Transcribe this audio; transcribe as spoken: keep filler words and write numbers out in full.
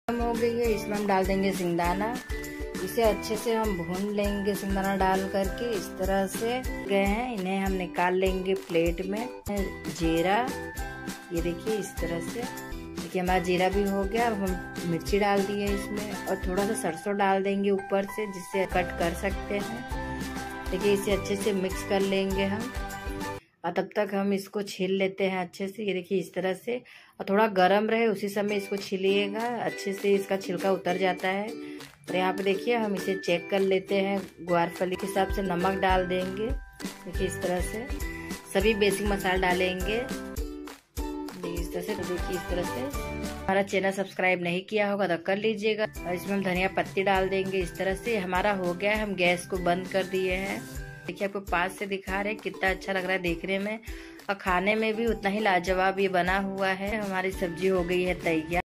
हो गई है, इसमें हम डाल देंगे सिंगदाना। इसे अच्छे से हम भून लेंगे सिंगदाना डाल करके। इस तरह से गए हैं, इन्हें हम निकाल लेंगे प्लेट में। जीरा, ये देखिए इस तरह से। देखिए हमारा जीरा भी हो गया। अब हम मिर्ची डाल दी है इसमें, और थोड़ा सा सरसों डाल देंगे ऊपर से, जिससे कट कर सकते हैं। देखिए इसे अच्छे से मिक्स कर लेंगे हम, और तब तक हम इसको छील लेते हैं अच्छे से। ये देखिए इस तरह से, और थोड़ा गर्म रहे उसी समय इसको छीलिएगा, अच्छे से इसका छिलका उतर जाता है। और यहाँ पे देखिए हम इसे चेक कर लेते हैं। ग्वारफली के हिसाब से नमक डाल देंगे। देखिए इस तरह से सभी बेसिक मसाले डालेंगे। इस तरह से देखिए इस तरह से। हमारा चैनल सब्सक्राइब नहीं किया होगा तो कर लीजिएगा। और इसमें हम धनिया पत्ती डाल देंगे। इस तरह से हमारा हो गया है। हम गैस को बंद कर दिए हैं। देखिए आपको पास से दिखा रहे कितना अच्छा लग रहा है देखने में, और खाने में भी उतना ही लाजवाब ये बना हुआ है। हमारी सब्जी हो गई है तैयार।